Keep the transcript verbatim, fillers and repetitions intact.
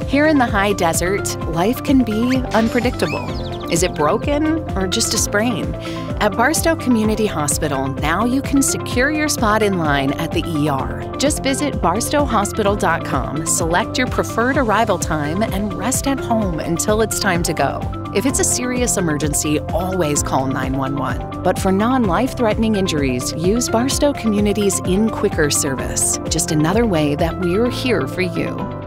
Here in the high desert, life can be unpredictable. Is it broken or just a sprain? At Barstow Community Hospital, now you can secure your spot in line at the E R. Just visit barstow hospital dot com, select your preferred arrival time, and rest at home until it's time to go. If it's a serious emergency, always call nine one one. But for non-life-threatening injuries, use Barstow Community's inquicker service. Just another way that we're here for you.